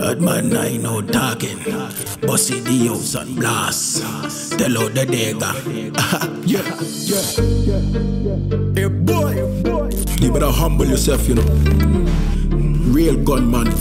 Bad man, I know talking. Bossy the house and blast. Tell out the dagger. Yeah. Hey boy. You better humble yourself, you know. Real gunman.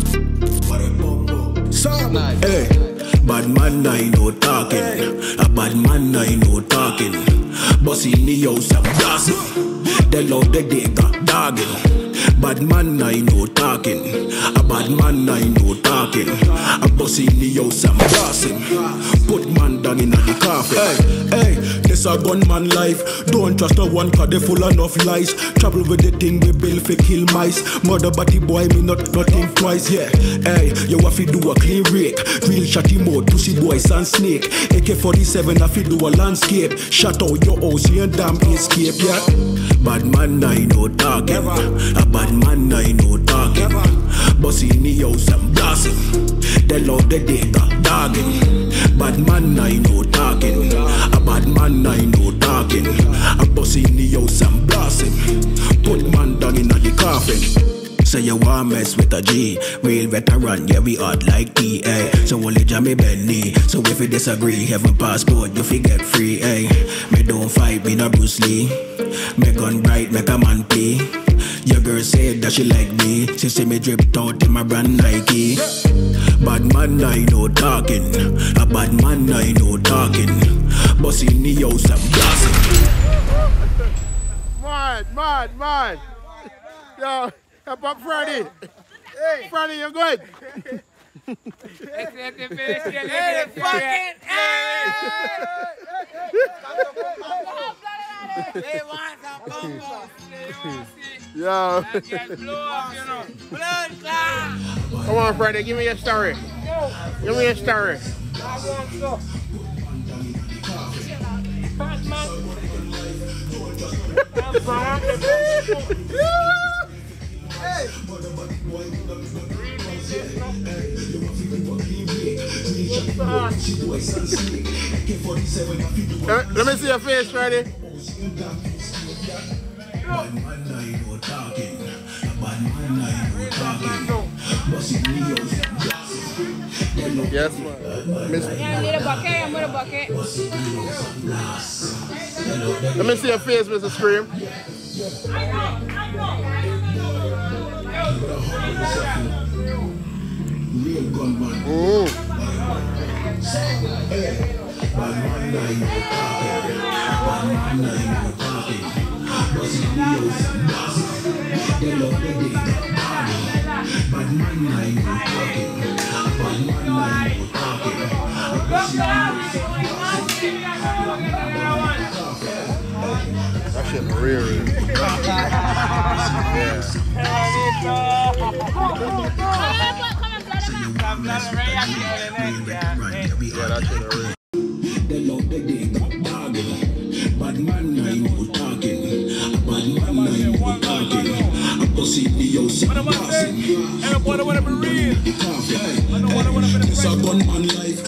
Hey. Bad man, I know talking. A bad man, I know talking. Bossy in the house and blast. Tell out the dagger. Dogging. Bad man, I know talking. A bad man, I know talking. A bossy in the house, I'm blasting. Put man down in the coffin. Hey, this a gunman life. Don't trust no one, cause they full enough lies. Trouble with the thing we build for kill mice. Mother batty boy, me not think twice, yeah. Hey, you have to do a clean rake. Real shotty mode, pussy boys and snake. AK-47, I fi do a landscape. Shut out your house, you ain't damn escape, yeah. Bad man, I know talking. A bad man, I know talking. Bossy in the house, I'm blasting. Tell out the data, dogging. Bad man, I know talking. A bad man, I know talking. A bossy in the house, I'm blasting. Put man down in the coffin. Say you want mess with a G. Real veteran, yeah, we hard like TA. So only Jammy Benny. So if you disagree, have a passport, you fi get free, eh. Me don't fight, me no Bruce Lee. Me gun bright, make a man pay. Your girl said that she like me. She see me dripped out in my brand Nike. Bad man, I know talking. A bad man, I know talking. Bossy in the house, I'm blasting. Mad. Yo. Up Freddy. Hey, Freddy, you good? Hey, fucking They want some combos. Yo. Come on, Freddy, give me your story. Give me your story. Let me see your face, Freddy. Yes, man. Let me see your face, Mr. Scream. Real gunman. Bad man, I know talking. Bad man, I know talking. Bossy in the house, I'm blasting. They love the data, dogging. Bad man, I know talking. Bad man, I know talking. Bossy in the house, I'm blasting. That shit real. They love the data, dogging. Bad man, I know talking. Bad man, I know talking. A bossy in the house, I'm blasting. I don't wanna be real. It's a gunman life.